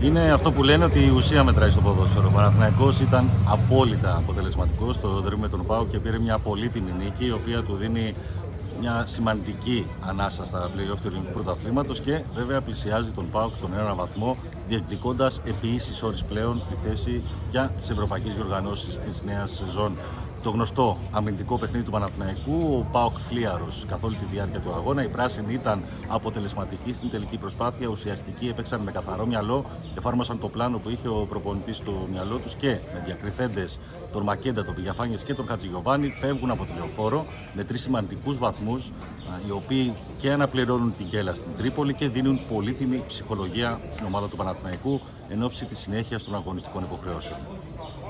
Είναι αυτό που λένε ότι η ουσία μετράει στο ποδόσφαιρο. Ο Παναθηναϊκός ήταν απόλυτα αποτελεσματικός στο ντέρμπι με τον ΠΑΟΚ και πήρε μια πολύτιμη νίκη, η οποία του δίνει μια σημαντική ανάσα στα play-off του ελληνικού πρωταθλήματος και βέβαια πλησιάζει τον ΠΑΟΚ στον ένα βαθμό, διεκδικώντας επί ίσης όρης πλέον τη θέση για τις ευρωπαϊκές διοργανώσεις της νέας σεζόν. Το γνωστό αμυντικό παιχνίδι του Παναθηναϊκού, ο ΠΑΟΚ φλίαρος καθ' όλη τη διάρκεια του αγώνα. Οι πράσινοι ήταν αποτελεσματικοί στην τελική προσπάθεια, ουσιαστικοί, έπαιξαν με καθαρό μυαλό, εφάρμοσαν το πλάνο που είχε ο προπονητής στο μυαλό τους και με διακριθέντες τον Μακέντα, τον Βηγιαφάνιες και τον Χατζηγιοβάνη φεύγουν από τη Λεωφόρο με 3 σημαντικούς βαθμούς, οι οποίοι και αναπληρώνουν την γκέλα στην Τρίπολη και δίνουν πολύτιμη ψυχολογία στην ομάδα του Παναθηναϊκού εν ώψη της συνέχειας των αγωνιστικών υποχρεώσεων.